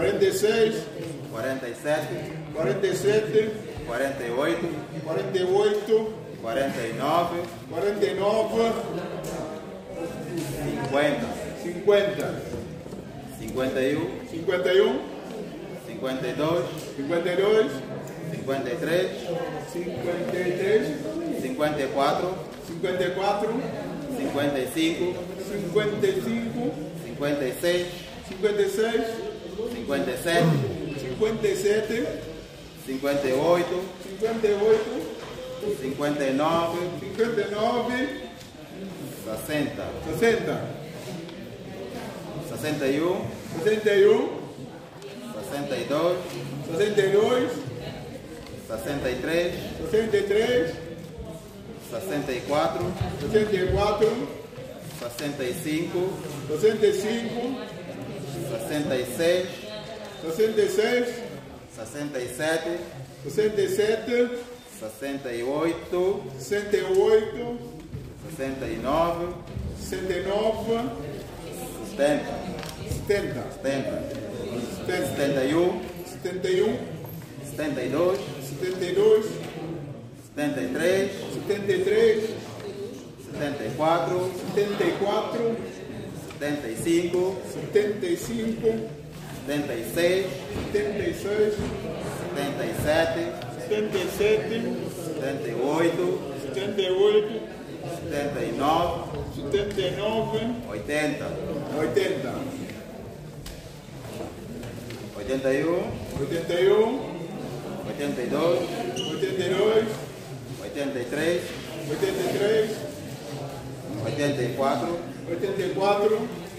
46, 47, 47, 48, 48, 49, 49, 50, 50, 51, 51, 52, 52, 53, 53, 54, 54, 55, 55, 56, 56, 57, 57, 58, 58, 59, 59, 60, 60, 61, 61, 62, 62, 63, 63, 64, 64, 65, 65, 66, 66, 67, 67, 68, 68, 69, 69, 70, 70, 70, 71, 71, 72, 72, 73, 73, 74, 74, 75, 75, 76, 76, 77, 77, 78, 78, 79, 79, 80, 80, 81, 81, 82, 82, 83, 83, 84, 84,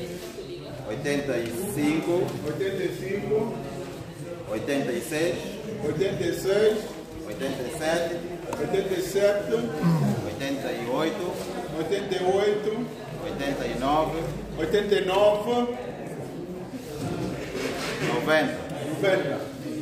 85, 85, 86, 86, 87, 87, 88, 88, 89, 89, 90, 90,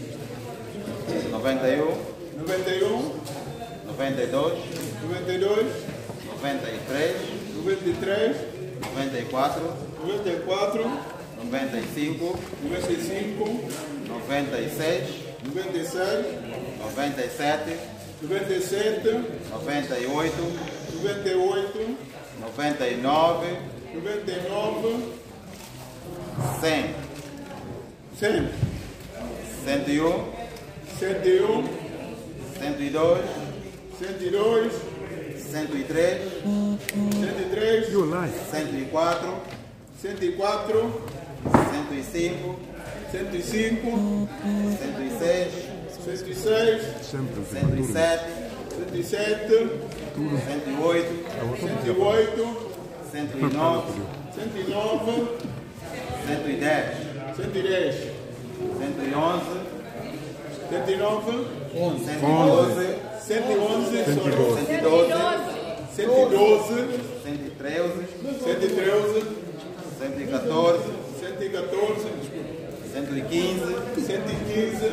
91, 91, 92, 92, 93, 93, 94, 94, 95, 95, 96, 96, 97, 97, 98, 98, 99, 99, 100, 100, 101, 101, 102, 102, 103, 103, 104, 104, 105, 105, 106, 106, 107, 107, 108, 108, 109, 109, 110, 110, 111, 109, 112, 111, 112, 112, 113, 113, 114, 114, 115, 115,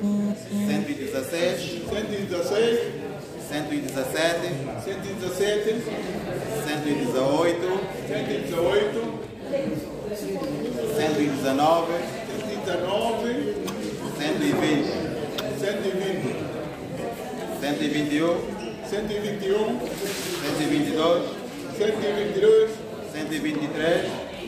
116, 116, 117, 117, 118, 118, 119, 119, 120, 120, 121, 121, 122, 122, 123,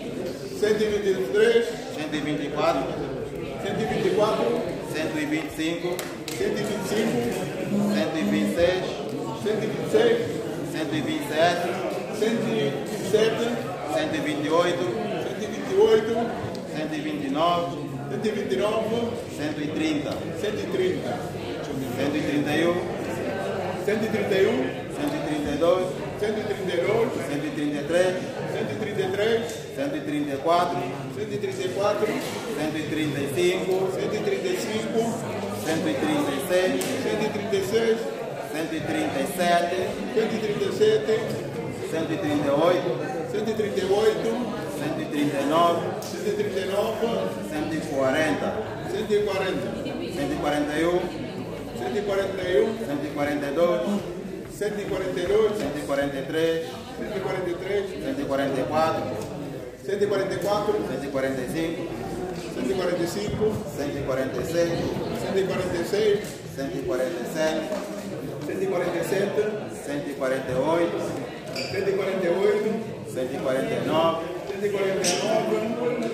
123, 124, 124, 125, 125, 126, 126, 127, 127, 128, 128, 129, 129, 130, 130, 131, 131, 132, 132, 133, 133, 134, 134, 135, 135, 136, 136, 137, 137, 138, 138, 139, 139, 140, 140, 141, 141, 142, 142, 143, 143, 144, 144, 145, 145, 146, 146, 147, 147, 148, 148, 149, 149,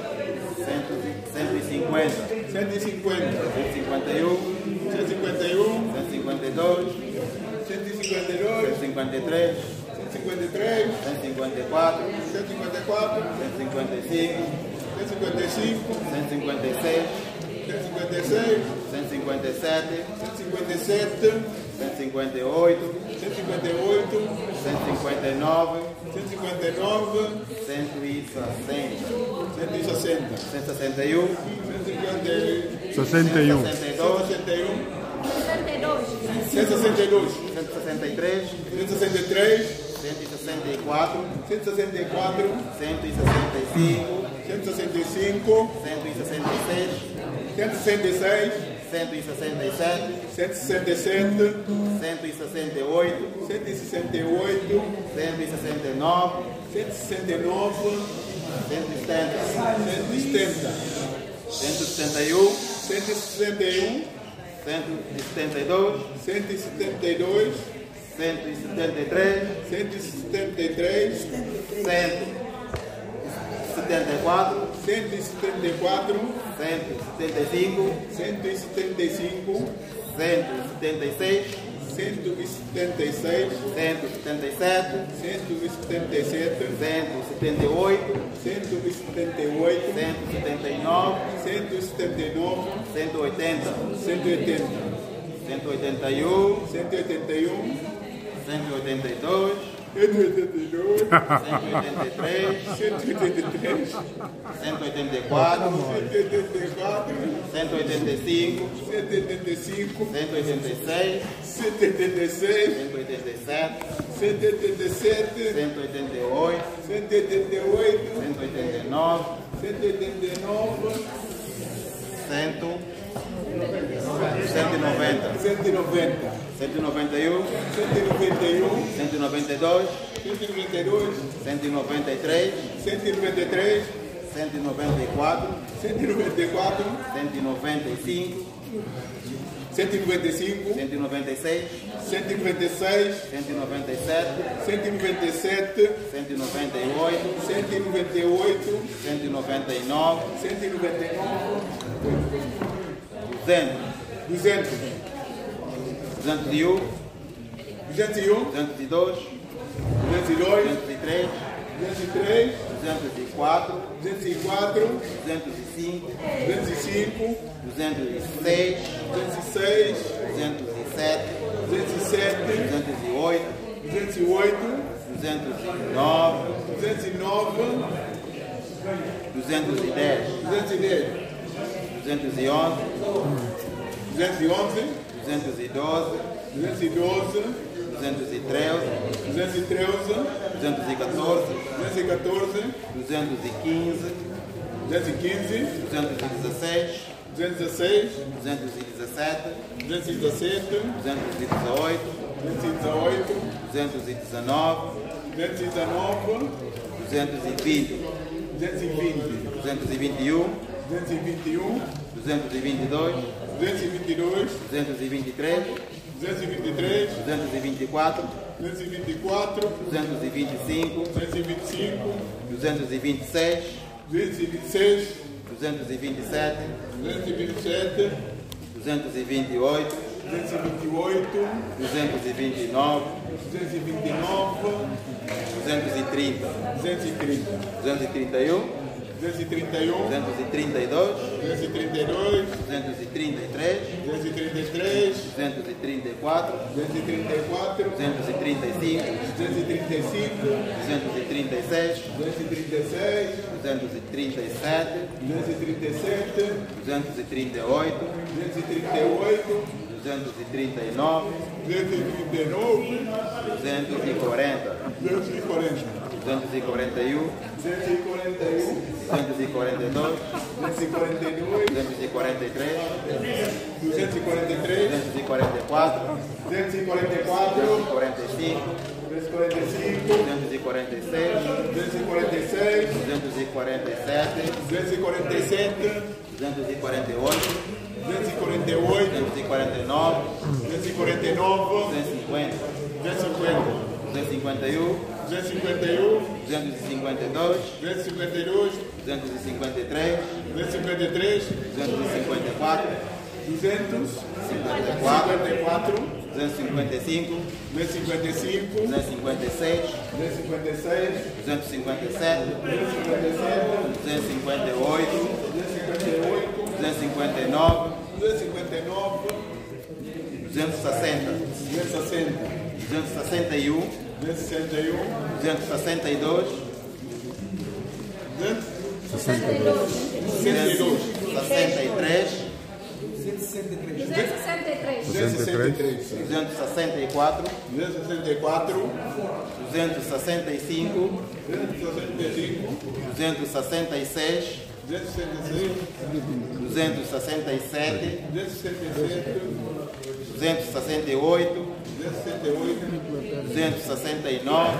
150, 150, 151, 151, 152, 152, 153, 153, 154, 154, 155, 155, 156, 156, 157, 157, 158, 158, 159, 159, 160, 160, 161, 151, 61. 162, 162, 163, 163, 164, 164, 165, 165, 166, 166, 167, 167, 168, 168, 169, 169, 170, 170, 171, 161, 172, 172, 173, 173, 174, 174, 175, 175, 176, 176, 177, 177, 178, 178, 179, 179, 180, 180, 181, 181, 182, 182, 183, 183, 184, 184, 185, 185, 186, 186, 187, 187, 188, 188, 189, 189, 190, 190, 191, 191, 192, 192, 193, 193, 194, 194, 195, 195, 196, 196, 197, 197, 198, 198, 199, 199, 200, 200, 201, 201, 202, 202, 203, 203, 204, 204, 205, 205, 206, 206, 207, 207, 208, 208, 209, 209, 210, 210, 211, 211, 212, 212, 213, 213, 214, 214, 215, 215, 216, 216, 217, 217, 218, 218, 219, 219, 220, 220, 221, 221, 222, 222, 223, 223, 224, 224, 225, 225, 226, 226, 227, 227, 228, 228, 229, 229, 230, 230, 231, 231, 232, 232, 233, 233, 234, 234, 235, 235, 236, 236, 237, 237, 238, 238, 239, 239, 240, 240, 241, 241, 242, 242, 243, 243, 244, 244, 245, 245, 246, 246, 247, 247, 248, 248, 249, 249, 250, 250, 251, 251, 252, 252, 253, 253, 254, 254, 255, 255, 256, 256, 257, 258, 259, 259, 260, 260, 261, 261, 262, 262, 263, 263, 264, 264, 265, 266, 266, 267, 267, 268, 269,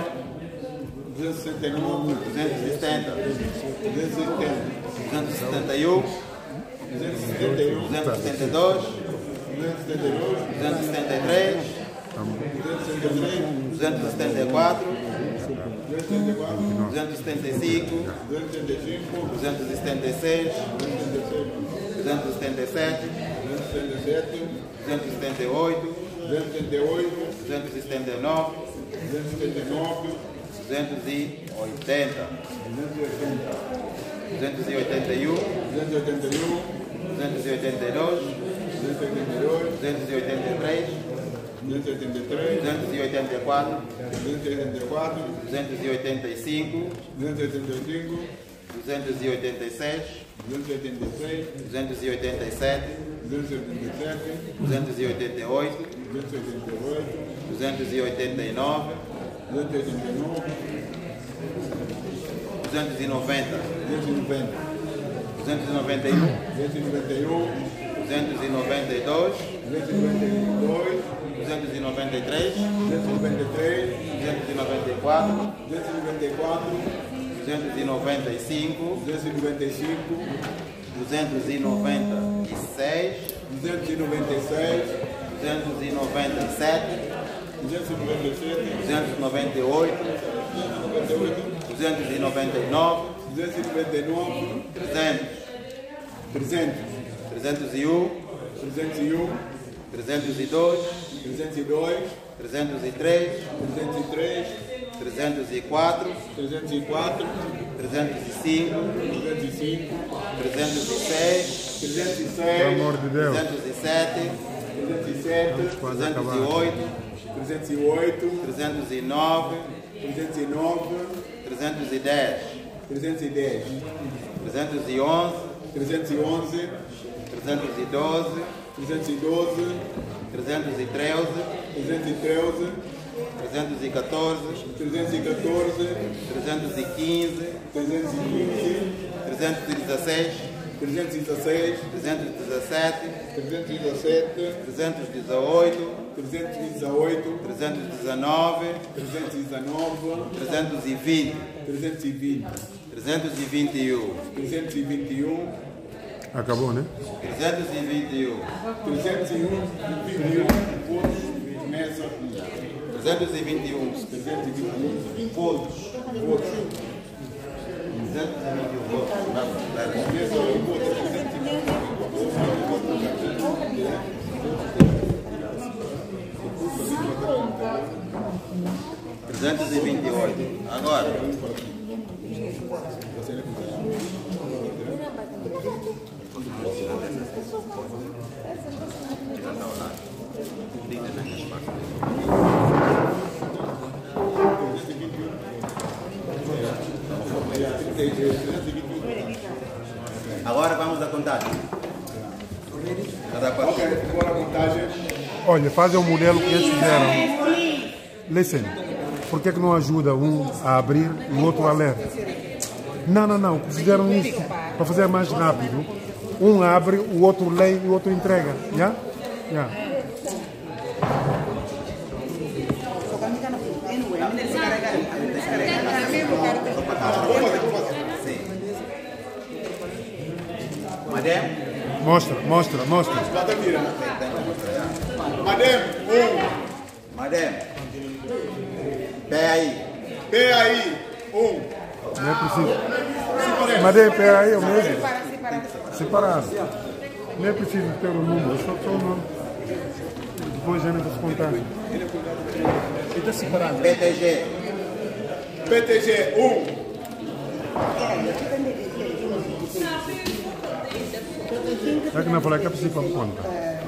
269, 270, 270, 271, 271, 272, 272, 273, 273, 274, 274, 275, 275, 276, 277, 277, 278, 278, 279, 279, 280, 281, 281, 282, 282, 283, 283, 284, 284, 285, 285, 286, 286, 287, 287, 288, 288, 289, 289, 290, 290, 291, 291, 292, 292, 293, 293, 294, 294, 295, 295, 296, 296, 297, 297, 298, 299, 299, 300, 300, 301, 301, 302, 302, 303, 303, 304, 304, 305, 305, 306, 306, Pelo amor de Deus. 307, 307, Quase acabar. 308, 308, 309, 309, 310, 310, 311, 311, 312, 312, 313, 313, 314, 314, 315, 315, 316, 316, 317, 317, 318, 318, 319, 319, 320, 320, 321, 321, Acabou, né? 321, 321, pontos, mesa, 321, 321, pontos, votos, 321 votos. Vamos, dar. mesa, votos, 328. Agora, agora vamos à contagem. Cada quatro. Ok, agora a contagem. Olha, fazem o modelo que eles fizeram. Listen, por que não ajuda um a abrir e o outro a ler? Não, fizeram isso para fazer mais rápido. Um abre, o outro lê e o outro entrega. Yeah? Yeah. Sim. Madem? Mostra. Bata vira. Madem. Madem, Pé aí. pé aí, Não é preciso. Madem, pera aí, é o mesmo. Separado. Não é preciso ter o número, só o nome. Depois já não vai se contar. PTG. PTG, É que não falei que é preciso para conta.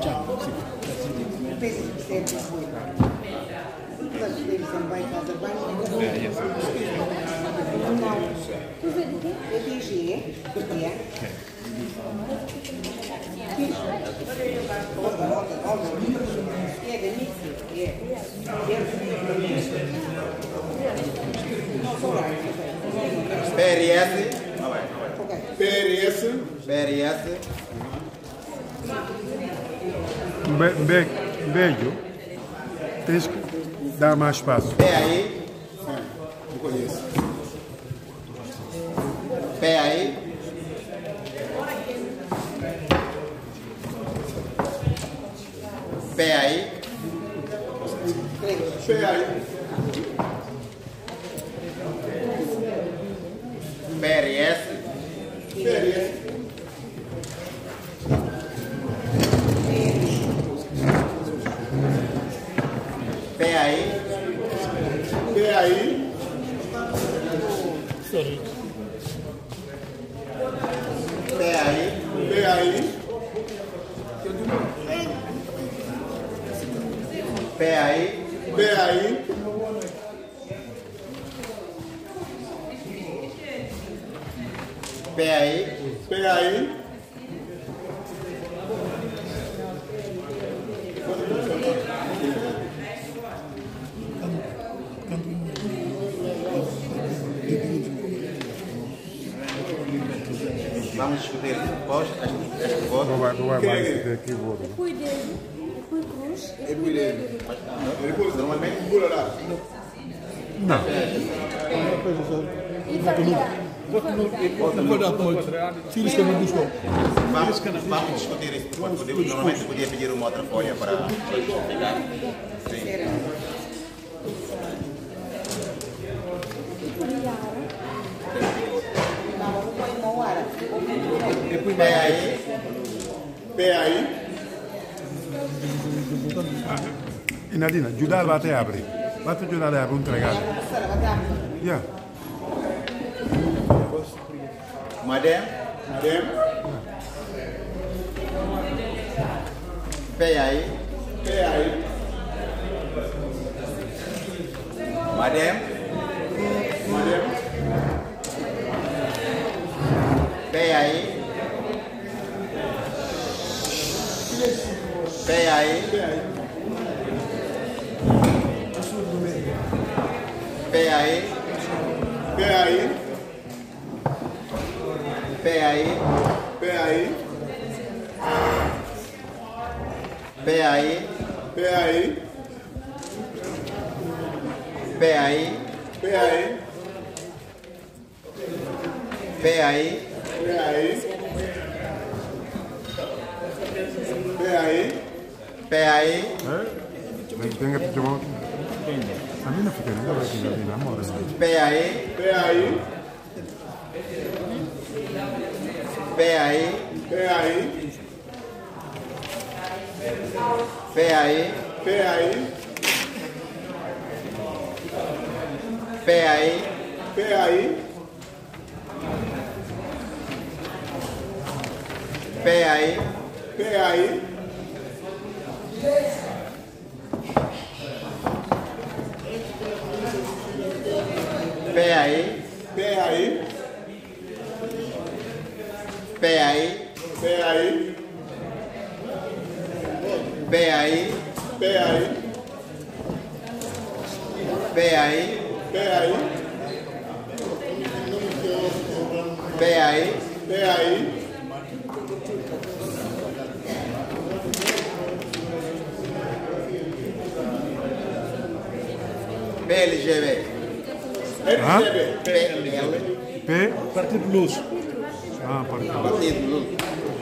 PRS. PRS, PRS. Beijo. Tens que dar mais espaço. Pé aí. não conheço. Pé aí. Pé aí. Pé aí, PRS. PRS, Pé aí. pé aí, Pé aí. pé aí, Pé aí. pé aí, Pé aí. pé aí, Vamos discutir depois este voto. Não vai ter aqui o outro. Depois dele, depois cruz, depois normalmente pula lá. Não. e validar. Vamos discutir isso depois. Normalmente podia pedir uma outra folha para justificar. Sim. Pé aí. Pé aí, E Nadina, Giuda vai te abrir. Vai te ajudar a abrir um tregado. Yeah. Madem. Madem, Pé aí. pé aí, Madem. Madem, Pé aí. Pé aí. pé aí, Pé aí. pé aí, Pé aí. pé aí, Pé aí. pé aí, Pé aí. pé aí, Pé aí. pé aí, pé aí, Pé aí. Tenha que tomar. A mim não fica ainda, vai ficar bem na moda. Pé aí. pé aí, Pé aí. pé aí, Pé aí. pé aí, Pé aí. pé aí, Pé aí. pé aí, Pé aí. pé aí, Pé aí. pé aí, Pé aí. pé aí, Pé aí. pé aí, Pé aí. pé aí, PLGB. LGB, PL. P. Partido Luz. Ah, partido. Partido Lula.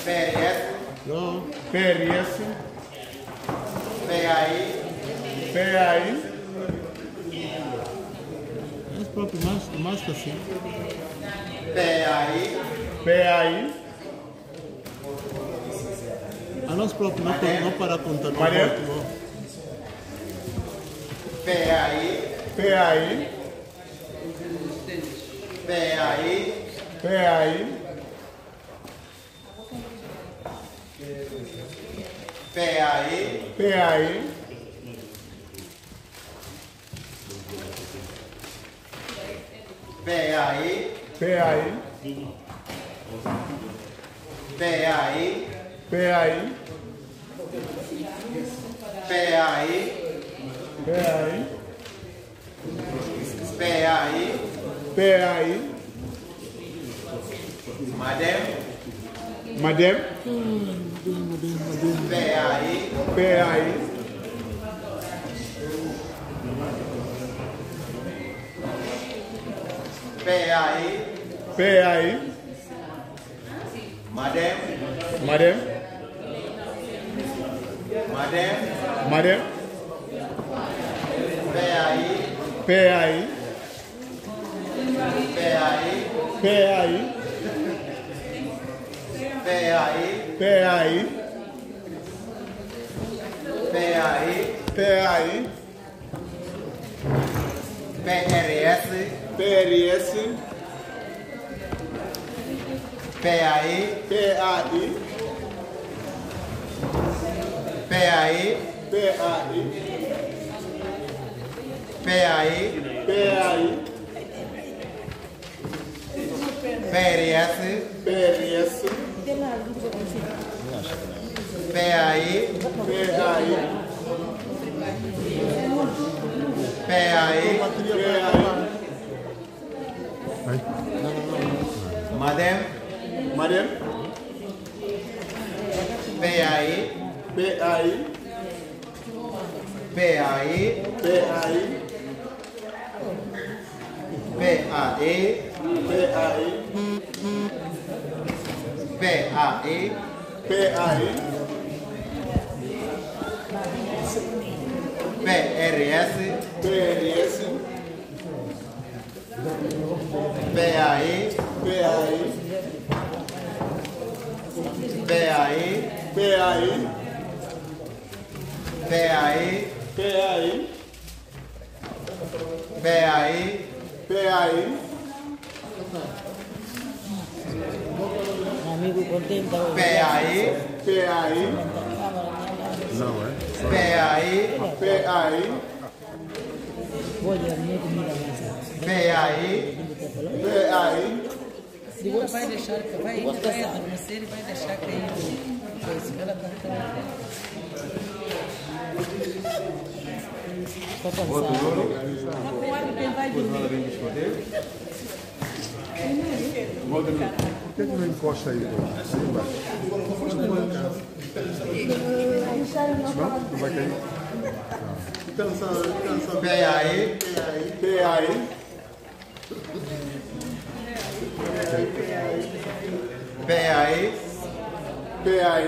PRS, PRS, PAI, PAI, É próprio, mais que assim. PAI, PAI, A nós próprios não para contar. Maria. PAI, PAI, PAI, PAI, PAI, PAI, PAI, PAI, PAI, PAI, PAI, PAI, PAI, PAI, Madame, Madame, PAI, PAI, PAI, PAI, Madame, Madame, Madame, Madame, PAI, PAI, PAI, PAI, PAI, PAI, PAI, PAI, PRS, PRS, PAI, PAI, PAI, PAI, PAI, PAI, PRS, PRS, PAI, PAI, PAI, Madame, Madame, PAI, PAI, PAI, PAI, PAI, PAI, PAI, PAI, PRS, PRS, PAI, PAI, PAI, PAI, PAI, PAI, PAI, PAI, Amigo contento. PAI, PAI, Não, é? PAI, PAI, Olha, muito mira mais. PAI, PAI, Vai deixar, vai adormecer e vai deixar cair coisa. Ela tá Por que não encosta aí? Não? Não vai cair? PAI, PAI, PAI, PAI,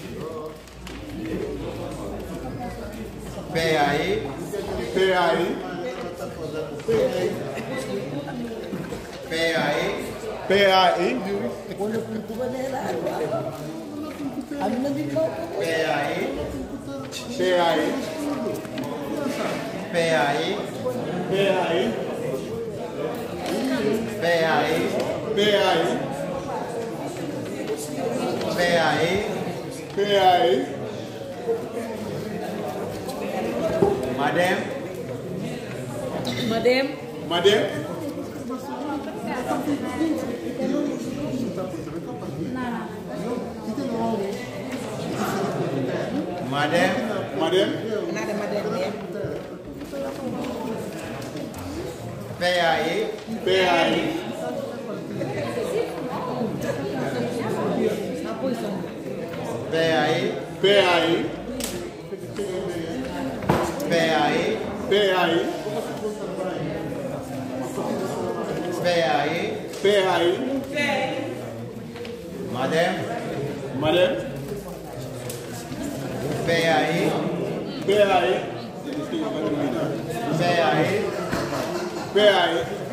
PAI, PAI, PAI, PAI, Quando tu vai ler água. A minha de novo. PAI, PAI, PAI, PAI, PAI, PAI, PAI, PAI, Madame, Madame, Madame, Madame, Madame, nada Madame. PAI, PAI, PAI, PAI, PAI, PAI, PAI, PAI, Madame, Madame. PAI. PAI. PAI. PAI.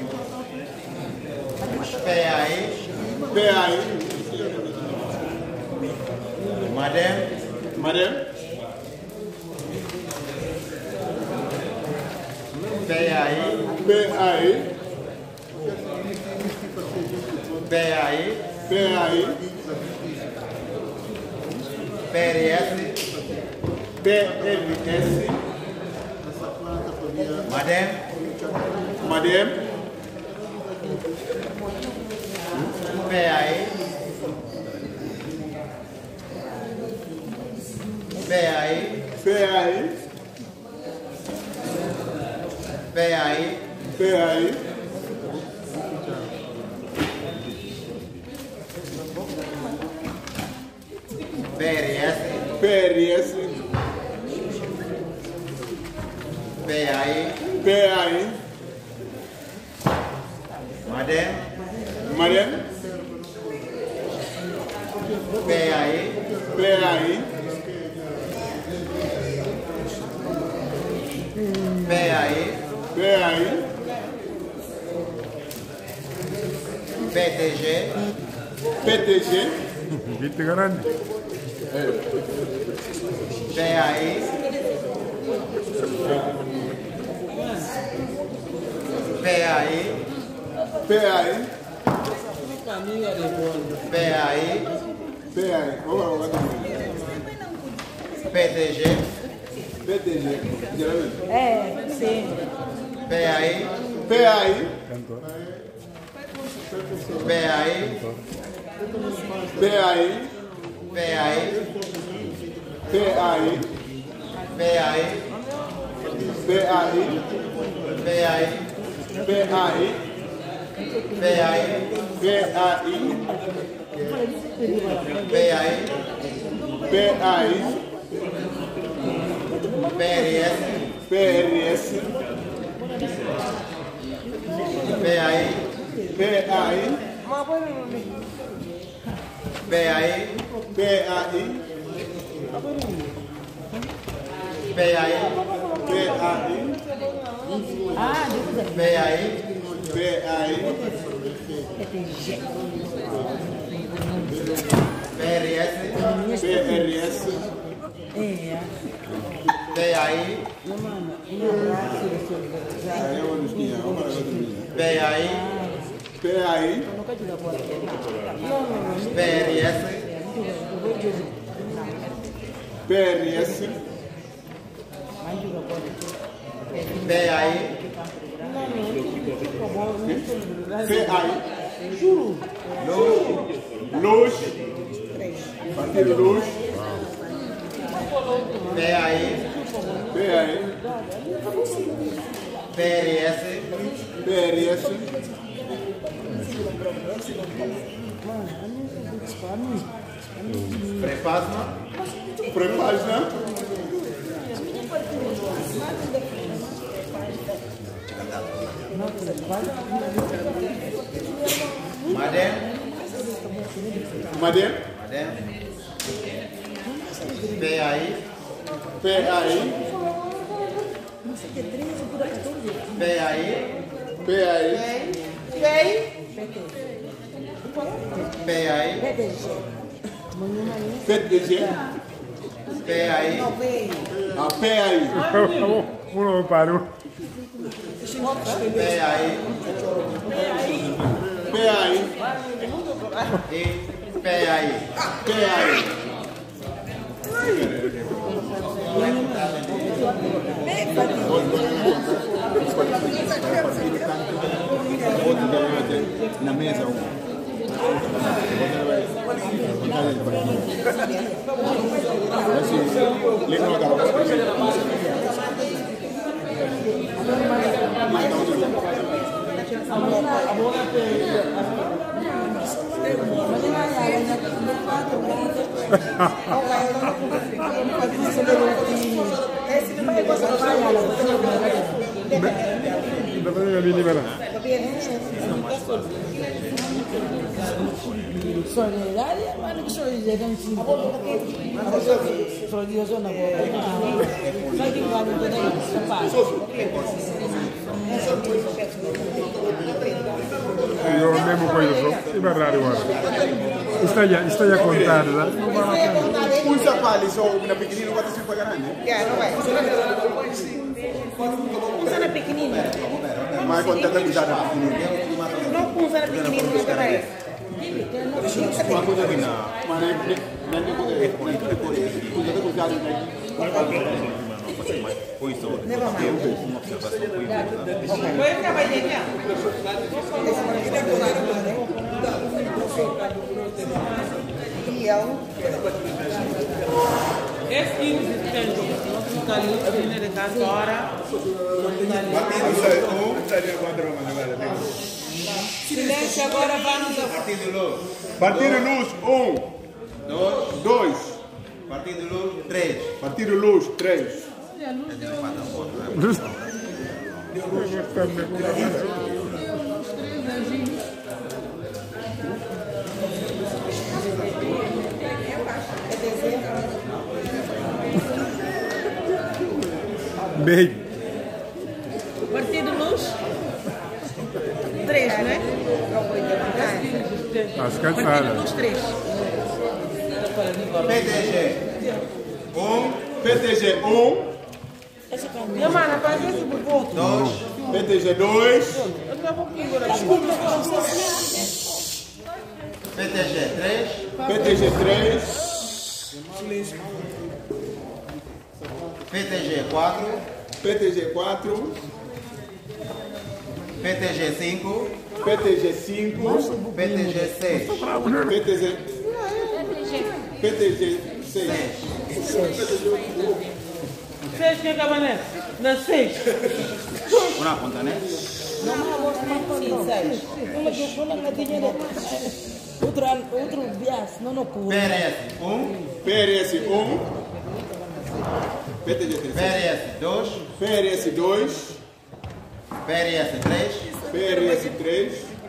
PAI. PAI. Madame. Madame. PAI. PAI. PAI. PAI. PRS. PRS. Madame. Madame. PAI. PAI. PAI. PAI. PAI. PRS. PRS. PAI. PAI. Madame. Madame. PAI. PAI. PAI. PAI. PTG. PTG. Vite grande. PAI. PAI. PAI. PAI. PAI. PTG. PTG. Sim. PAI. PAI. PAI. PAI. PAI. PAI. PAI. PAI. PAI. PAI. PAI. PAI. PAI. PAI. PRS. PRS. PAI. PAI. PAI. PAI. PAI. PAI. PAI. PRS. PRS. PAI. PAI. PAI. PRS. PRS. PAI. PAI. Luz. Partido Luz. PAI. PAI. PRS. PRS. Prepasma. Prepágina. Madame. Madame. Madame. PAI. PAI. PAI. PAI. PAI. PTG. PAI. A PAI. Uno parou. PAI. PAI. E PAI. PAI. Na mesa Ainda vai ali liberar. Solidariedade, mas não sou dizer que não se sou dizer na boca. Sai de lá do daí, Eu mesmo coisa só. É verdade, agora. Está já contado, né? Usa para só na pequenina, não vai ter para grande. Não vai. Usa na pequenina. Mas quando está cuidado na pequenina. Não usa na pequenina, não vai. Uma coisa que não. Mas não é Põe só. Uma observação. Vai trabalhar. Esse fica ali, vindo de cantora. Silêncio, agora vamos a Partido Luz. Partido Luz, 2. Partido Luz, 3. Partido Luz, 3. Bem, Partido Luz? 3, né? as Partido cansadas. Luz 3. PTG, 1. PTG 1. Minha mana, faz esse por voto. 2. PTG 2. PTG, 3. PTG 3. PTG, 4. PTG 4. PTG, 5. PTG 5. PTG, 6. PTG 6. 6 que acaba na 6. Uma conta, né? Outro bias, não pulo. PRS, 1. PRS 1. PTG 3. PRS, 2. PRS 2. PRS, 3. PRS 3.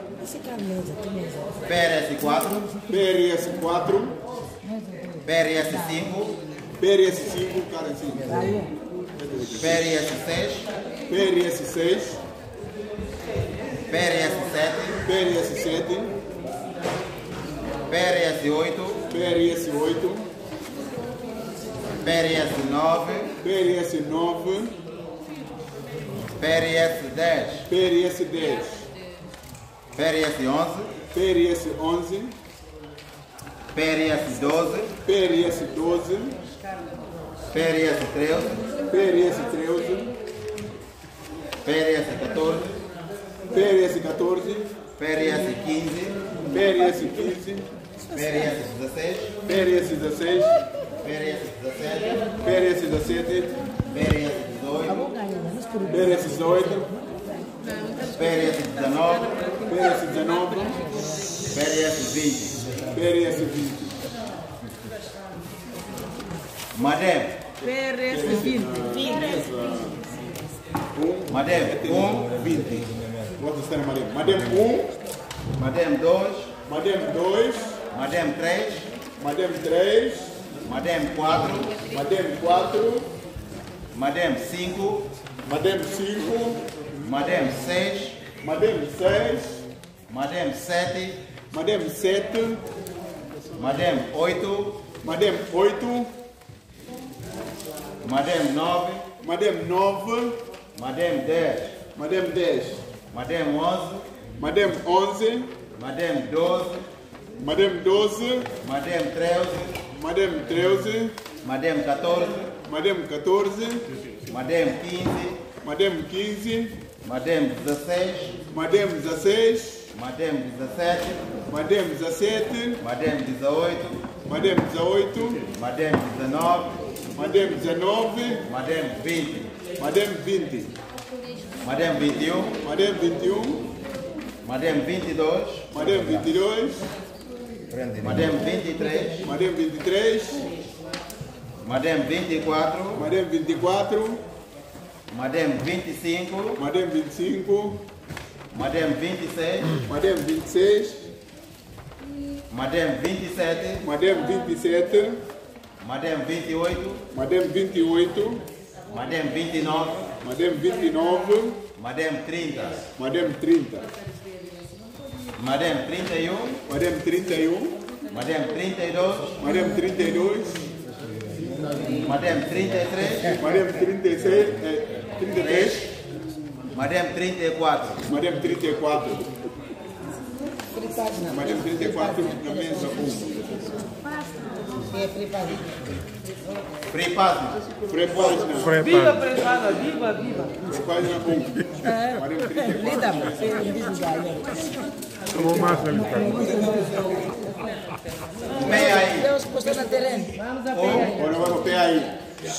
PRS, 4. PRS 4. PRS, 5. PRS 5, cara, assim. PRS, 6. PRS 6. PRS, 7. PRS 7. PRS, 8. PRS 8. PRS, 9. PRS 9. PRS, 10. PRS 10. PRS, 11. PRS 11. PRS, 12. PRS 12. PRS, 13. PRS 13. PRS, 14. PRS 14. PRS, 15. PRS 15. PRS, 16. PRS 16. PRS, 17. PRS 17. PRS, 18. PRS 18. PRS, 19. PRS 19. PRS, 20. PRS 20. Madem. PRS 20. Madem, 1. 20. Vou estar em Madem. Madem 1. Madem, 2. Madem 2. Madem, 3. Madem 3. Madem, 4. Madem 4. Madem, 5. Madem 5. Madem, 6. Madem 6. Madem, 7. Madem 7. Madem, 8. Madem 8. Madem, 9. Madem 9. Madem, 10. Madem 10. Madem, 11. Madem 11. Madem, 12. Madem 12. Madem, 13. Madem 13. Madem, 14. Madem 14. Madem, 15. Madem 15. Madem, 16. Madem 16. Madem, 17. Madem 17. Madem, 18. Madem 18. Madem, 19. Madem 19. Madem, 20. Madem 20. Madem, 21. Madem 21. Madem, 22. Madem 22. Madem, 23. Madem 23. Madem, 24. Madem 24. Madem, 25. Madem 25. Madem 26. Madem 26. Madem 27. Madem 27. Madem 28. Madem 28. Madem 29. Madem 29. Madem 30. Madem 30. Madem 31. Madem 31. Madem 32. Madem 32. Madem 33. Madem 36. 33. Madem 34. Madem 34. Madem 34 na mesa 1. É preparado. Free página. Pré-página. Viva, Prepara, viva, viva. Pré-página 1. Madem 34. Lida, mas Como mais ele está. Vem aí. Deus postou na terreno. Agora vamos pé aí.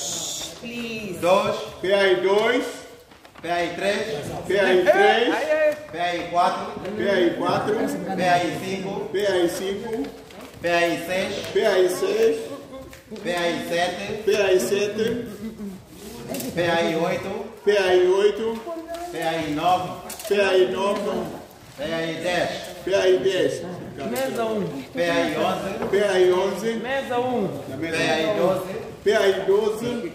2. Pé aí 2. Pé aí 3. Pé aí 3. Pé aí 4. Pé aí 4. Pé aí 5. Pé aí 5. Pé aí 6. Pé aí 6. Pé aí 7. Pé aí 7. Pé aí 8. Pé aí 8. Pé aí 9. Pé aí 9. Pé aí 10. Pé aí 10. Mesa 1. Pé aí 11. Pé aí 11. Mesa 1. Pé aí 12. Pé aí 12.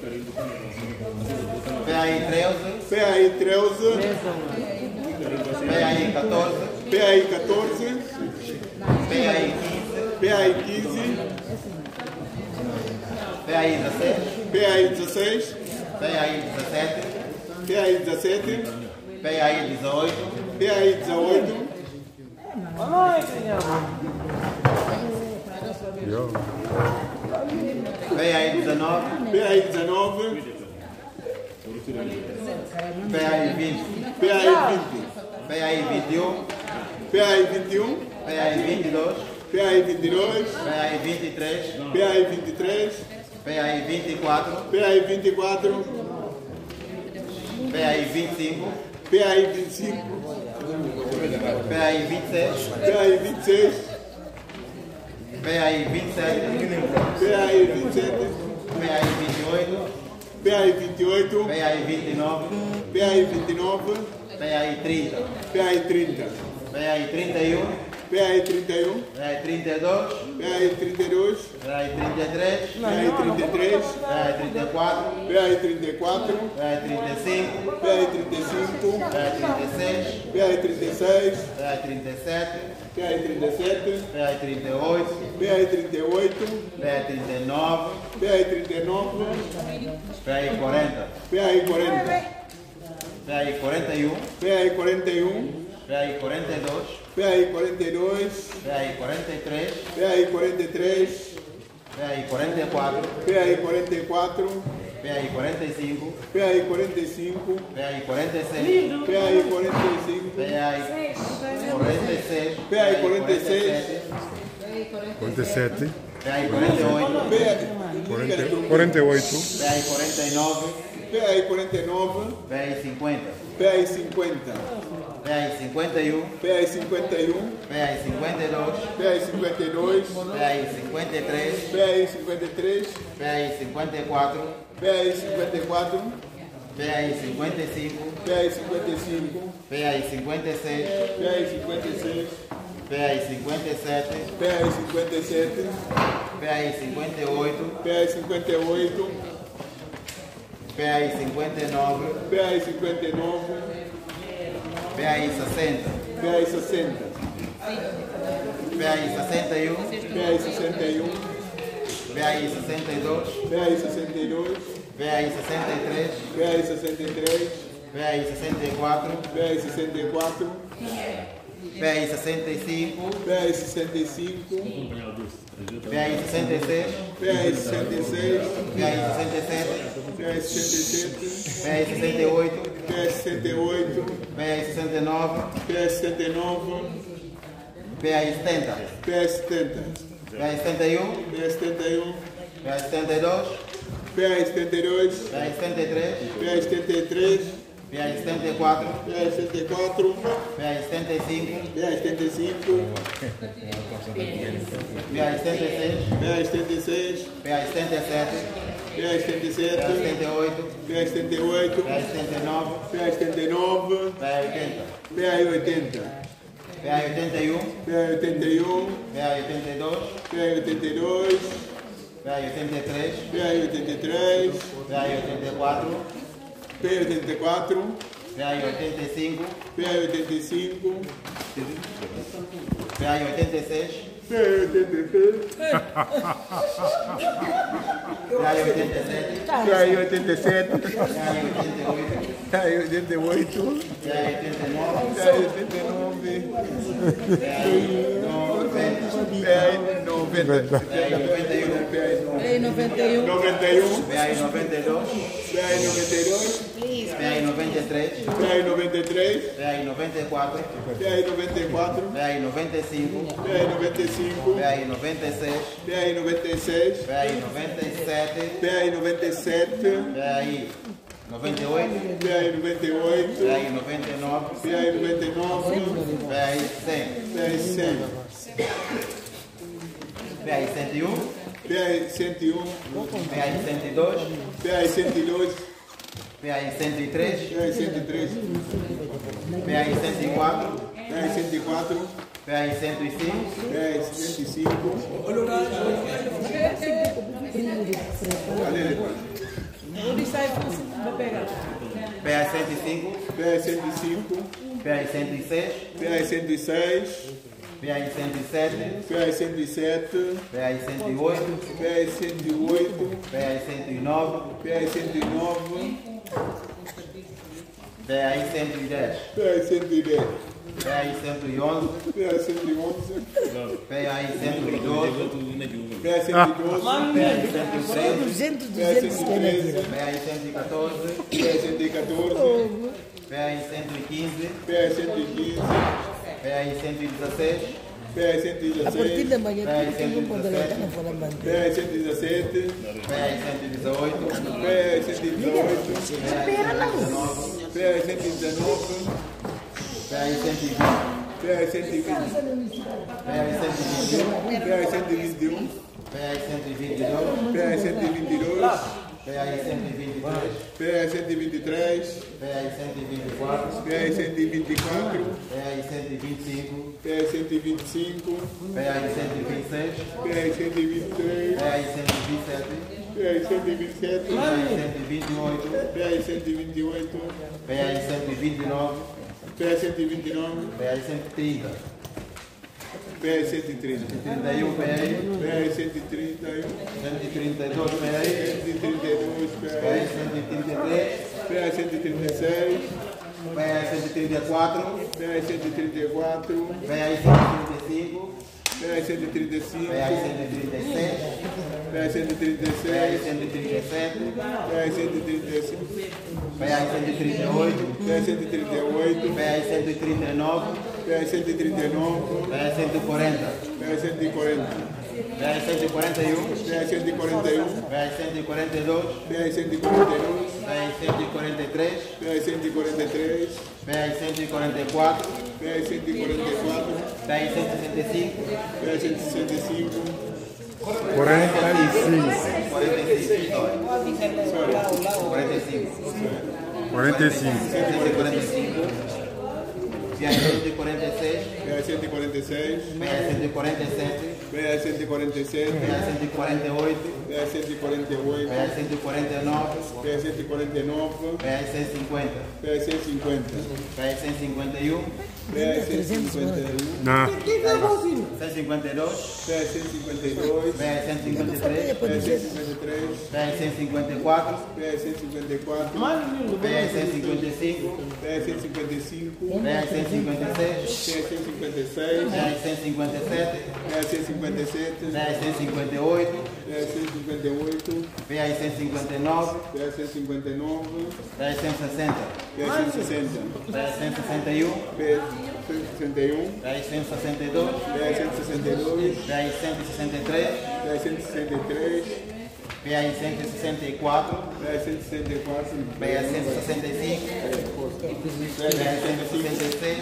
Pé aí 13. Pé aí 13. Pé aí 14. Pé aí 14. Pé aí 15. Pé aí 15. Pé aí 16. Pé aí 16. Pé aí 17. Pé aí 17. Pé aí 18. Pé aí 18. Pé aí 19. Pé aí 19. Pé aí 20. Pé aí 20. Pé aí 21. Pé aí 21. Pé aí 22. Pé aí 22. Pé aí 23. Pé aí 23. Pé aí 24. Pé aí 24. Pé aí 25. Pé aí 25. Pé aí 26. Pé aí 26. Pé aí 27. Pé aí 27. Pé aí 28. Pé aí 28. Pé aí 29. Pé aí 29. Pé aí 30. Pé aí 30. Pé aí 31. Pé aí 31. Pé aí 32. Pé aí 32. Pé aí 33. Pé aí 33. Pé aí 34. Pé aí 34. Pé aí 35. Pé aí 35. Pé aí 36. Pé aí 36. Pé aí 37. Pé aí 37. Pé aí 38. Pé aí 38. Pé aí 39. Pé aí 39. Pé aí 40. Pé aí 40. Pé aí 41. Pé aí 41. Pé aí 42. Pé aí 42. Pé aí 43. Pé aí 43. Pé aí 44. Pé aí 44. Pé aí 45. Pé aí 45. Pé aí 46. Pé aí 45. Pé aí 46. Pé aí 46. 47. Pé aí 48. Pé aí 48. Pé aí 49. Pé aí 49. Pé aí 50. Pé aí 50. Pé aí 51. Pé aí 51. Pé aí 52. Pé aí 52. Pé aí 53. Pé aí 53. Pé aí 54. Pé aí 54. Pé aí 55. Pé aí 55. Pé aí 56. Pé aí 56. Pé aí 57. Pé aí 57. Pé aí 58. Pé aí 58. Pé aí 59. Pé aí 59. Pé aí 60. Pé aí 60. Pé aí 61. Pé aí 61. Pé aí 62. Pé aí 62. Pé aí 63. Pé aí 63. Pé aí 64. Pé aí 64. Pé aí 65. Pé aí 65. Pé aí 66. Pé aí 66. Pé aí 67. Pé aí 67. Pé aí 68. Pé aí 68. Pé aí 69. Pé aí 69. Pé aí 70. Pé aí 70. Pé aí 71. Pé aí 71. Pé aí 72. Pé aí 72. Pé aí 73. Pé aí 73. Pé aí 74. Pé aí 74. Pé aí 75. Pé aí 75. Pé aí 76. Pé aí 76. Pé aí 77. PA 77, PA 78, PA 78, PA 79, PA 79, PA 80, PA 80, PA 81, PA 81, PA 82, PA 82, PA 83, PA 83, PA 84, PA 84, PA 85, PA 85, PA 86, PA 86, PA 87, PA 87, PA 88, PA 88, PA 89, PA 89, PA 90, PA 91, Ei, 91. 91, PA 92, PA 92, PA 93, PA 93, PA 94, PA 94, PA 95, PA 95, PA 96, PA 96, PA 97, PA 97, PA 98, PA 98, PA 99, PA 99, PA 100, PA 100, PA 101, PA 101, PA 102, PA 102, PA 103, PA 103, PA 104, PA 104, PA 105, PA 105, Onde sai vai pegar? PA 105, PA 105, PA 106, PA 106, PA 107, PA 107, PA 108, PA 108, PA 109, PA 109, PA 110, PA 110, PA 111, PA 111, PA 112, PA 112, PA 113, 200, PA 113, PA 114, PA 114, PA 115, PA 115, PA 116, PA A partir 116, da manhã, tem um ponto de levar na fala manter. PA 117, PA 118, PA 118, PA 119, PA 120, PA 120, PA 121, PA 121, PA 122, PA 122, PA 123, PA 123, PA 124, PA 124, PA 125, PA 125, PA 126, PA 123, PA 127, PA 127, PA 128, PA 128, PA 129, PA 129, PA 130, PA 130, 31 PA, PA 131, 132 PA, 132, PA PA 133, PA 136, PA 134, PA 134, PA 135, PA 135, PA 136, PA 136, PA 137, PA 137, PA 138, PA 138, PA 139, PA 139, PA 140, PA 140, PA 141, PA 141, PA 142, PA 142, PA 143, PA 143, PA 144, PA 144, PA 165, PA 165, 45. 45, 45. 145, PA 146, PA 146, PA 147, PA 147, PA 148, PA 148, PA 149, PA 149, PA 150, PA 150, PA 151, PA 151, Não. 152, PA 152, PA 153, PA 153, PA 154, PA 154, PA 155, PA 155, PA 156, PA 156, PA 157, PA 157, PA 158, PA 158, PA 159, PA 159, PA 160, PA 160, PA 161, PA 161, PA 162, PA 162, PA 163, PA 163, PA 164, PA 164, PA 165, PA 166,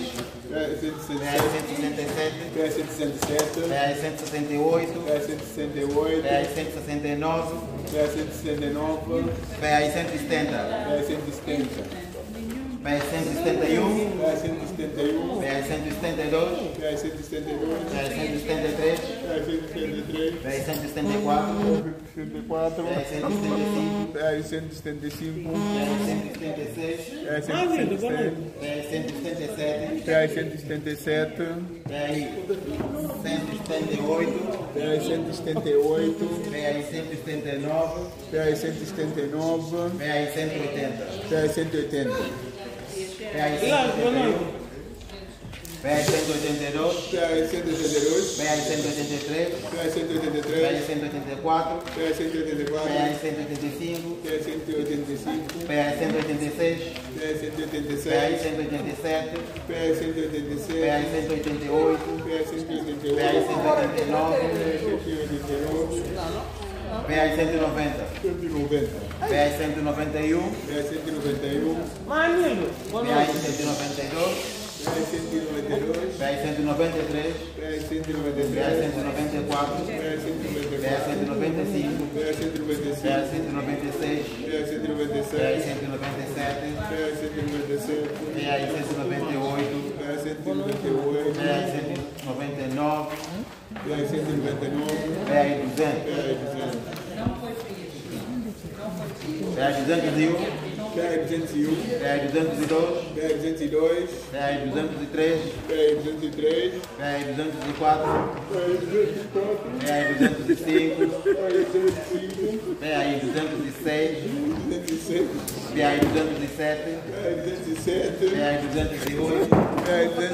PA 167, PA 167, PA 168, PA 168, PA 169, PA 169, PA 170, PA 170, PA 171, PA 171, PA 172, PA 172, PA 173, PA 173, PA 174, PA 174, PA 175, PA 175, PA 176, PA 177, PA 177, PA 177, PA 178, PA 178, PA 179, PA 179, PA 180, PA 180, PA 181, PA 182, PA 182, PA 183, PA PA 183, 184, PA 184, PA 185, PA 185, PA 186, PA 186, PA 187, PA 187, PA 188, PA 188, PA 189, PA 190, 190, PA 191, PA 191, PA 192, PA 192, PA 193, PA 193, PA 194, PA PA 194, 195, PA 195, PA 196, PA 196, PA 197, PA 197, PA 198, PA 198, PA 199, PA 199, PA 200, PA 201, PA 201, PA 202, PA 202, PA 203, PA 203, PA 204, PA 204, PA 205, PA 205, PA 206, 206, PA 207, PA 207, PA 208, PA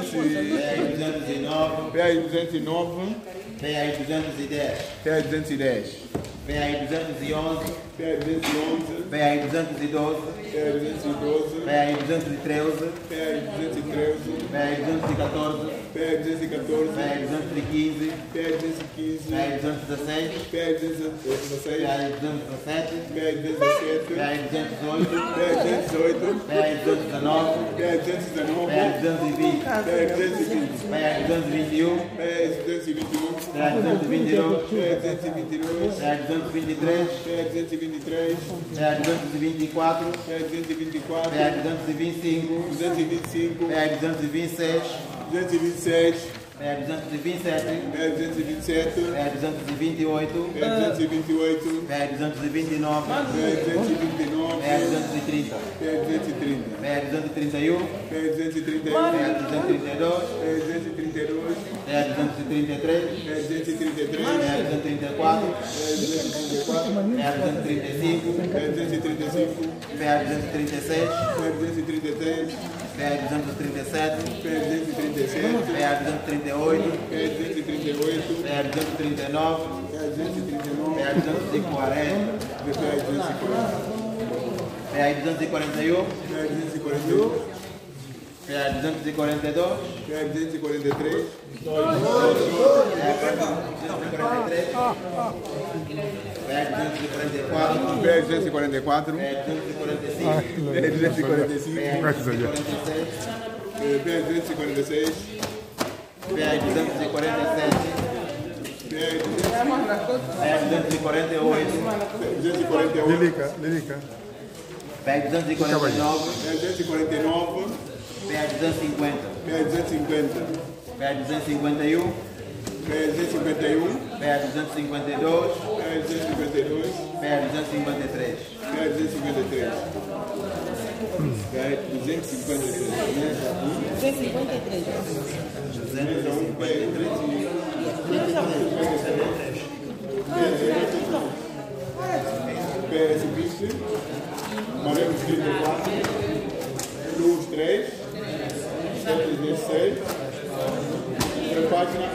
209, PA 209, PA 210, PA 210, PA 210, PA 211, PA 211, PA 212, PA 212, PA 213, PA 213, PA 214, PA 214, PA 215, PA 215, PA 216, PA 216, PA 217, PA 217, PA 218, PA 218, PA 219, PA 219, PA 220, PA 220, PA 221, PA 221, PA 222, PA 222, PA 223, PA 223, PA 224, PA 224, PA 225, 225, PA 226, 226, PA 227, PA 227, PA 228, PA 228, PA 229, PA 229, PA 230, PA 230, PA 231, PA 231, PA 232, PA 232, PA 233, PA 233, PA 234, PA 234, PA 235, PA 235, PA 236, PA 236, PA 237, PA 237, PA 238, PA 238, PA 239, PA 239, PA 240, PA 240, PA 241, PA 241, PA 242, PA 243, PA 243, PA 244, PA 244, PA 245, PA 245, PA 246, PA 246, PA 247, PA 248, 248, Lilica, Lilica. PA 249, PA 249, PA 250, PA 250, PA 251, PA 251, PA 252, PA 252, PA 253, PA 253. PA 253. 253. PS 20, Marelo 34, Luz 3, 116, página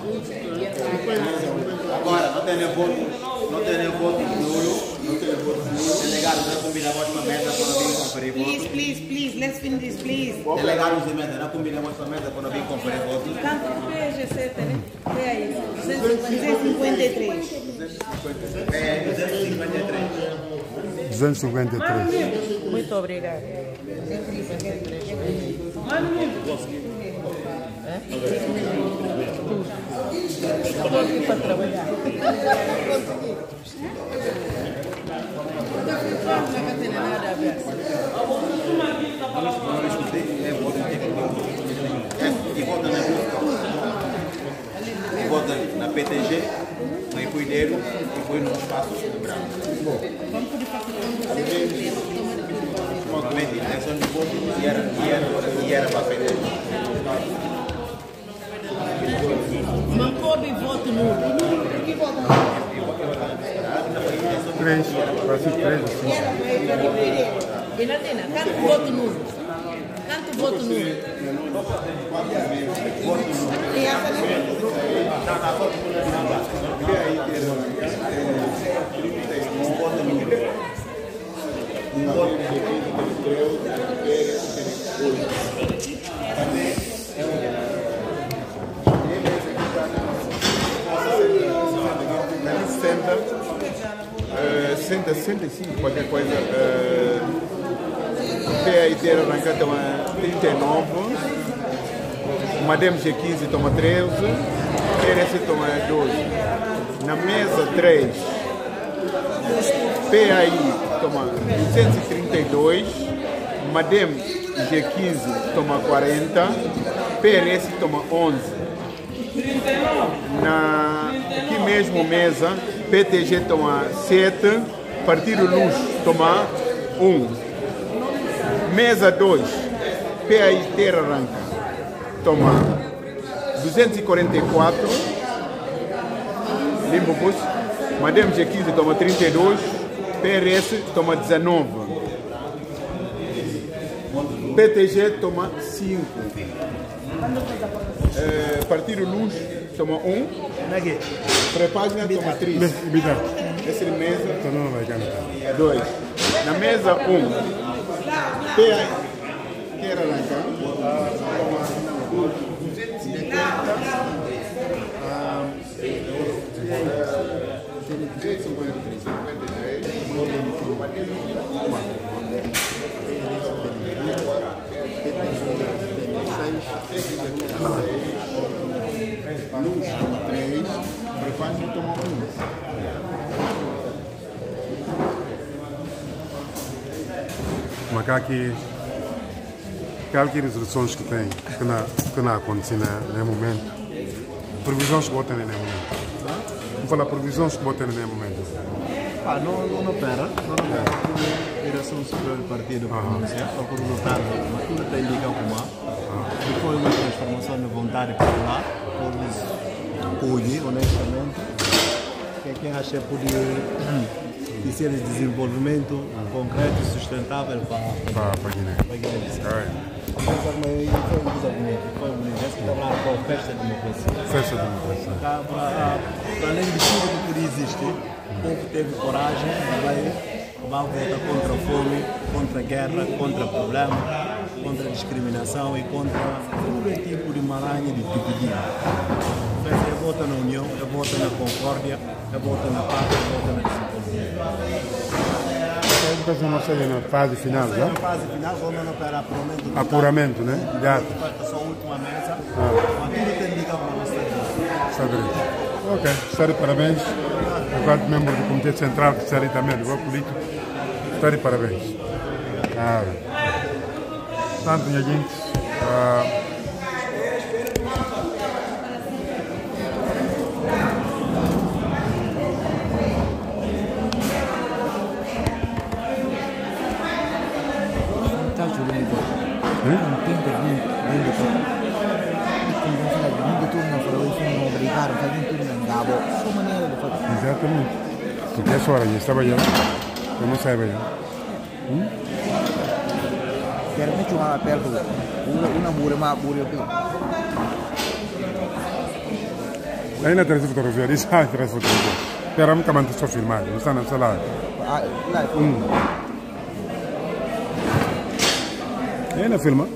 1. Agora, não tem voto nulo. Delegados não combinamos com a mesa para não vir conferir Please, votos. please, let's finish this, please. Delegados de mesa não combinamos com a mesa para não vir conferir votos. Tanto PGC, né? Vê aí, 253. É 253. 253. Muito obrigada. Estou aqui para trabalhar. Não tem nada a ver. Não escutei, é voto e vota na e vota na PTG, no Ipuideiro e foi no espaço branco. Movimento de intenção de voto e era para PTG. Não pode voto nulo. Três, quase três. E Natina, quanto voto nulo? Quanto voto nulo? Senta 65, qualquer coisa. PA inteira arrancada toma 39, Madem G15 toma 13, PRS toma 12. Na mesa 3, PAI toma 232, Madem G15 toma 40, PRS toma 11. Na aqui mesmo mesa, PTG toma 7, Partido Luz toma 1. Mesa 2, PAI Terra Arranca toma 244, Limbo Bus, Madem G15 toma 32, PRS toma 19, PTG toma 5, Partido Luz toma 1, Pré-Página toma 3, essa mesa 2, na mesa 1. PAI Terra Arranca toma 270, Luz toma 3, Prefácio toma 1. Mas aqui resoluções que tem, que não acontecem no momento. Previsões que botam no momento. Vamos falar previsões que botam no momento. Não opera. Direção superior do partido pronuncia, para o resultado, mas tudo está indicado como e foi uma transformação de vontade popular, hoje, honestamente, que quem acha que pode ser desenvolvimento concreto e sustentável para a Guiné. Foi bonito. Essa que estava com a festa da democracia. Festa da democracia. Para além de tudo que podia existir, o povo teve coragem, vai votar contra a fome, contra a guerra, contra problema, contra a discriminação e contra todo tipo de maranha de dividir. É vota na união, é vota na concórdia, é vota na paz, é vota na desenvolvimento. Estamos na fase final, já? Na fase final, vamos para apuramento, né? Já. Só a última mesa, mas tudo tem ligação com você. Sabe? Ok, está de parabéns. Enquanto membro do Comitê Central, que está ali também, do grupo político, está de parabéns. Tanto, minha gente. Exatamente. Porque essa hora já estava já. Eu não saiba já. Quero me chamar perto. Uma mura aqui. Aí na traz fotografia, diz traz fotografia. Espera, nunca mais estou filmado. Não está na sala. Aí na filma.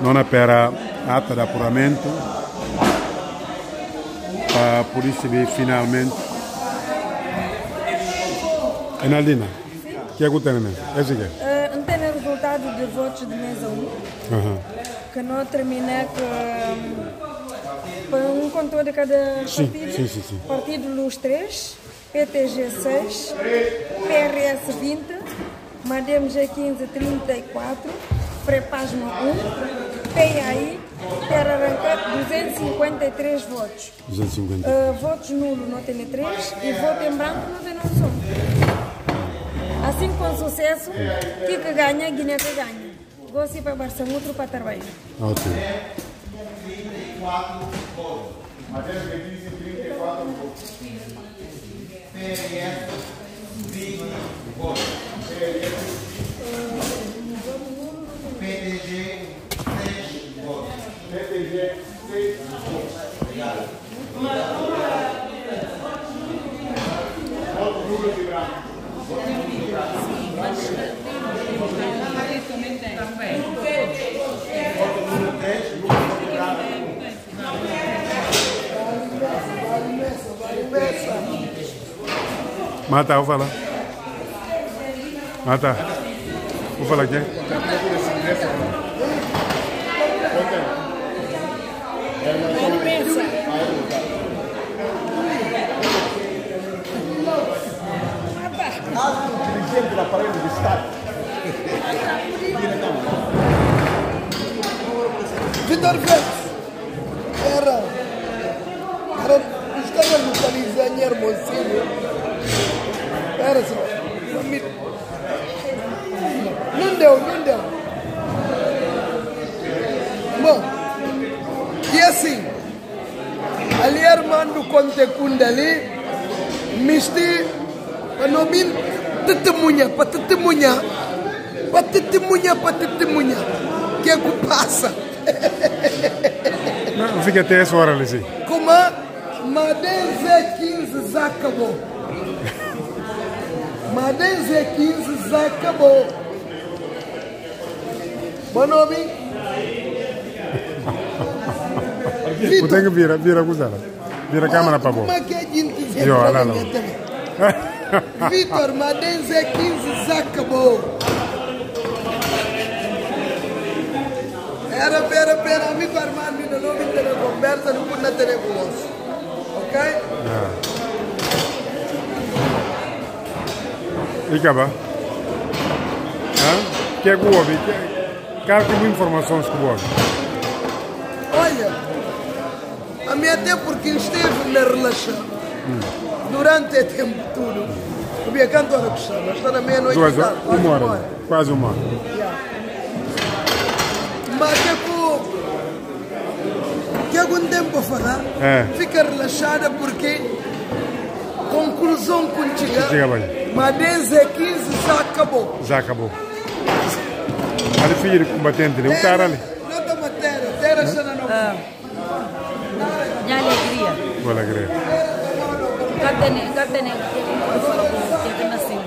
Não espera a ata de apuramento para por isso ver finalmente. Enaldina, o que é que tem mesmo? Esse aqui? Não tem resultado de votos de mesa 1, que não termina com um controle de cada partido. Sim. Partido Luz 3, PTG 6, PRS 20, MADEM-G 15 34, Prepasma 1, PAI, Terra Arranca 253 votos. 250. Votos nulos não tem 3 e voto em branco não tem noção. Assim com sucesso, que ganha, Guiné que ganha. Gosto para Barça, outro para trabalhar. Ok. Mata, vou falar. Mata. Vou falar aqui. Dirigente do aparelho do Estado. Vitor Félix. Era. Estava localizando Hermosillo. Era assim. Não deu. Bom, e assim, ali Armando Conte ali, misti, para não vir testemunha, que é que passa? Não, fica até essa hora ali, assim. Como a Madenze 15 já acabou. Madenze 15 já acabou. Bom nome? Eu tenho que virar gozada. Vira a câmera para boa. Como é que a gente diz? Eu, lá não. Vitor, Madenze 15 já acabou. Pera, amigo Armando, ainda não me ter conversa, não pude ter conversa. Ok? E acaba? Que é que houve? Cara, tem muitas informações que houve. Olha, a minha até porque esteve na relação durante o tempo tudo. Eu vi quanto hora que está? Nós está na meia-noite. 2 horas, uma hora. Quase uma hora. Mas que algum tempo a falar, fica relaxada porque conclusão contigo. Madenze 15 já acabou. Já acabou. Ali filho combatente, o cara ali. Não está batendo, terra está na nova. Minha alegria. Boa alegria. Cadê que nasceu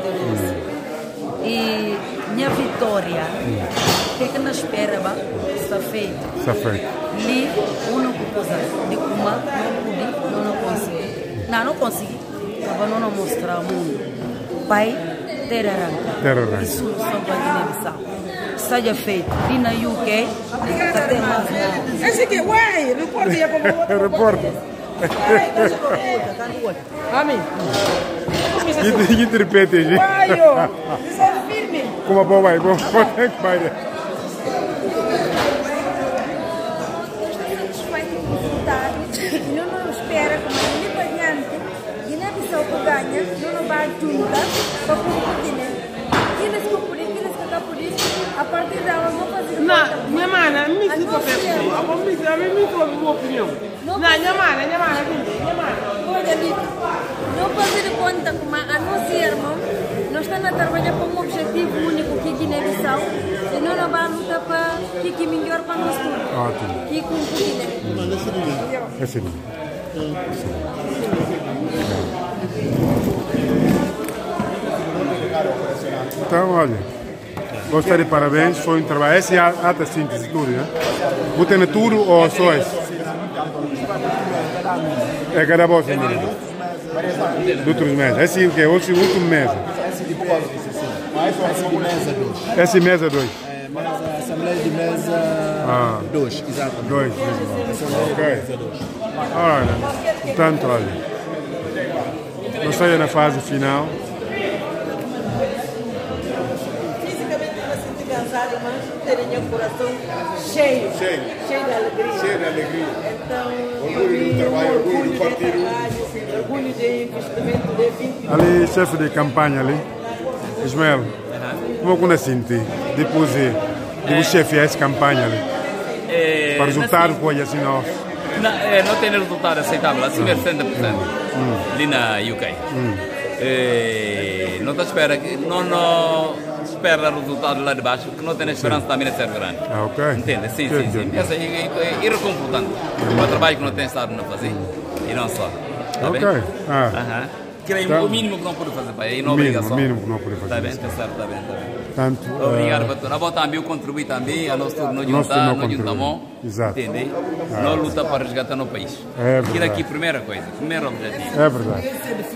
e minha vitória, que nós esperava, está feito. Está feito. Ali, única coisa de uma, não consegui. Não consegui. Estava não mostrar ao mundo. Pai, Terra Arranca. E solução para a Guiné-Bissau. Seja feito. E na UK, até mais. Esse aqui, uai, repórter é como outro. Repórter. Amém. E de repente, gente. Uai, isso é firme. Como a boa vai, como é que vai? Não espera como independente, Guiné-Bissau que ganha, não vai juntar para o Guiné. Eles que por isso, a partir dela vão fazer. Não, minha mana, me diz o que é. A mim me foi uma opinião. Não, minha mana. Olha ali, não fazer conta como a nossa irmã, nós estamos a trabalhar com um objetivo único que é Guiné-Bissau, e não vamos lutar para que melhor para nós tudo. Ótimo. Que com o Guiné. É sim. Então, olha, Gostaria de parabéns, foi um trabalho. Essa é a alta síntese tudo, né? Você tem tudo ou só isso? É cada bolsa mesmo. De outros meses. Esse é o que? Esse último mês. Esse mesa 2. Assembleia de mesa 2, exatamente. 2, ok. Olha, portanto, olha. Nós estamos na fase final. Fisicamente eu me sinto cansado, mas tenho o coração cheio de alegria. Cheio de alegria. Então, Orgulho do trabalho, orgulho do partido. Orgulho de investimento de 20 Ali, chefe de campanha ali, Ismael, como você sente depois de chefe essa campanha ali? Para o resultado foi assim, não? Não tem resultado aceitável, acima de 70% ali na UK. Não está espera que não espera o resultado lá de baixo, que não tem esperança também de ser grande. Ok. Entende? Sim. Essa é irreconfortante. O trabalho que não tem estado a fazer e não só. Tá ok. Bem? Creio o mínimo que não pode fazer, pai. É uma obrigação. O mínimo que não pode fazer. Está bem, está certo, está bem. Tanto, obrigado para todos. Nós também contribuir também, a nós todos não juntamos, entende? Não luta para resgatar no país. É verdade. Aqui daqui, primeira coisa, primeiro objetivo. É verdade.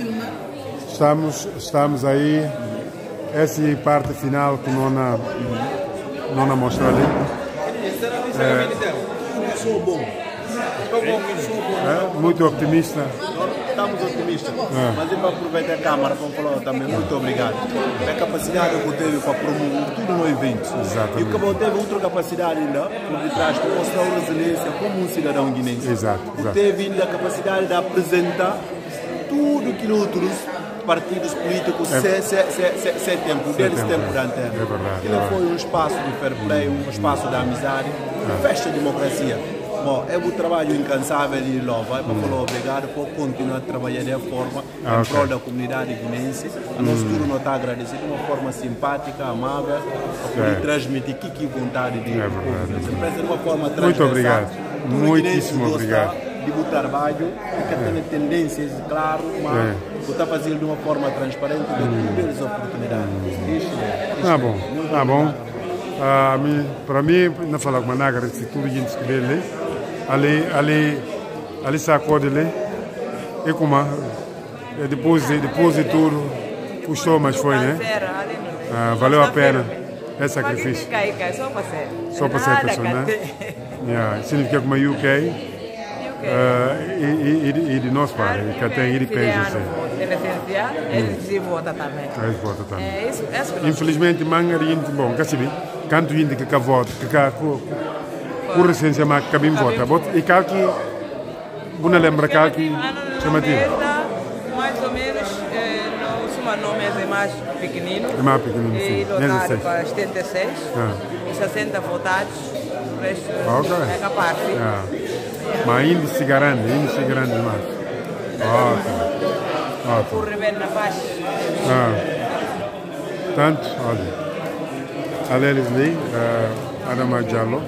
Estamos aí, essa é a parte final que não mostra ali. Muito optimista. Estamos otimistas, mas é para aproveitar a Câmara para falar também muito obrigado. A capacidade que eu teve para promover tudo no evento. Exatamente. E o que eu teve outra capacidade ainda, por detrás, para mostrar a resiliência como um cidadão guinense. Exato. Teve ainda a capacidade de apresentar tudo que outros partidos políticos sem tempo, desde tempo da antena. É verdade. Aquilo foi um espaço de fair play, um espaço de amizade, festa de democracia. Bom, é o trabalho incansável de Lova, é para falar obrigado por continuar a trabalhar da forma em prol da comunidade guinense. A nós tudo não está agradecido de uma forma simpática, amável, para poder transmitir que vontade de empresa de uma forma transversal. Muito obrigado, muitíssimo obrigado. De o trabalho, que tem tendências, claro, mas está fazendo de uma forma transparente de todas as oportunidades. Tá bom. Para mim, não falar com a Naga, se tudo gente que dele, ali sacode ali, e como depois de tudo, custou, mas foi, né? Valeu a pena, é sacrifício. Só para ser pessoa, né? Significa como a UK. E de nós, pai, que tem ir PGC. Eles votam também. Infelizmente, manga de gente bom, que se canto gente que vota, por recência, mas que bem vota. E que você lembra que chamativo? Mais ou menos, o nome é mais pequenino. É mais pequenino, sim. E lotado para 76, 60 votados, o resto é capaz. Mas índice grande demais. Ótimo. Por rever na faixa. Tanto, olha. Alelis Lee, Adama Diallo,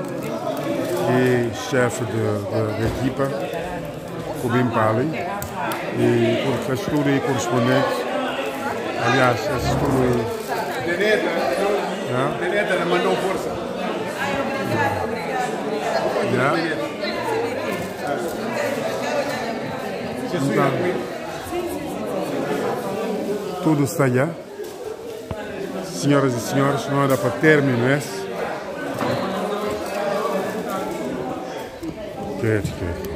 e chefe da equipa, Kubim Pali, e por estudo e correspondente. Aliás, esse estudo. Deneta mandou força. Então, tudo está já. Senhoras e senhores, não era para término esse. Quer.